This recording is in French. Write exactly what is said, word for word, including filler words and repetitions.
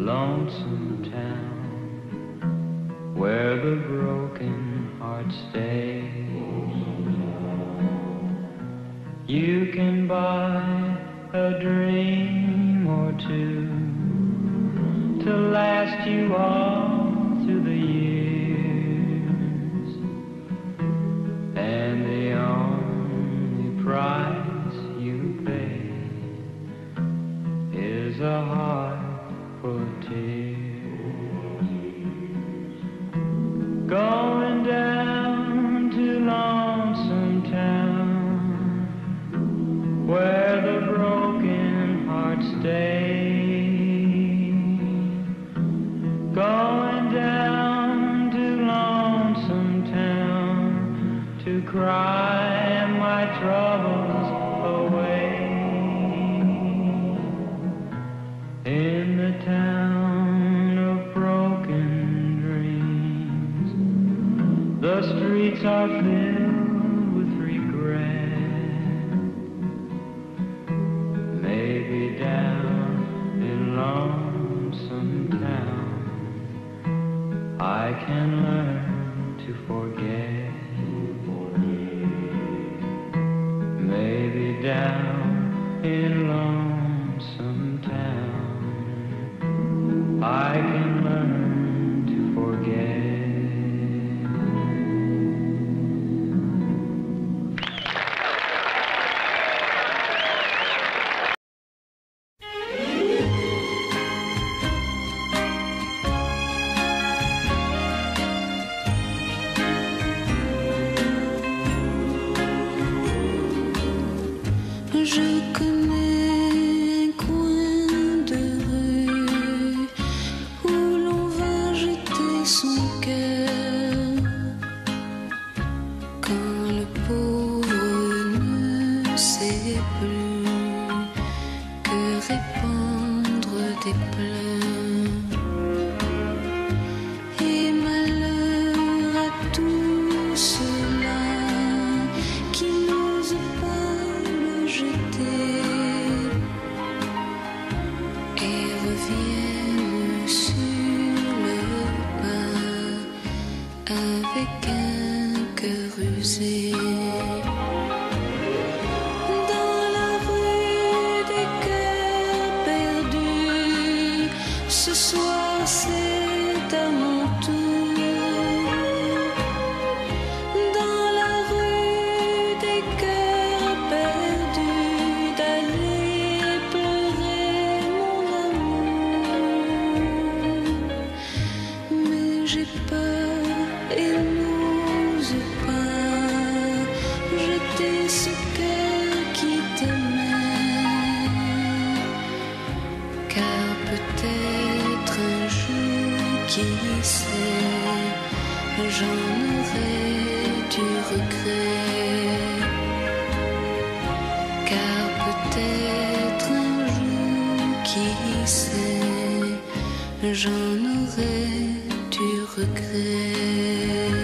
Lonesome Town, where the broken heart stays. You can buy a dream or two to last you all through the years, and the only price you pay is a heart full of tears. Going down to Lonesome Town, where the broken heart stays. Going down to Lonesome Town to cry my troubles away. In the town of broken dreams, the streets are filled with regret. Maybe down in Lonesome Town I can learn to forget. Maybe down in Lonesome Town I can learn to forget. Je connais un coin de rue où l'on va jeter son cœur quand le pauvre ne sait plus que répandre des pleurs. Et malheur à tous ceux-là qui n'osent pas le jeter et reviennent sur leur pas avec un cœur usé. Dans la rue des cœurs perdus, ce soir c'est à mon tour. Dans la rue des cœurs perdus, d'aller pleurer mon amour. Mais j'ai peur et n'ose pas jeter ce cœur qui t'aimait, car peut-être un jour, qui sait, j'en aurai du regret. Car peut-être un jour, qui sait, j'en aurai du regret.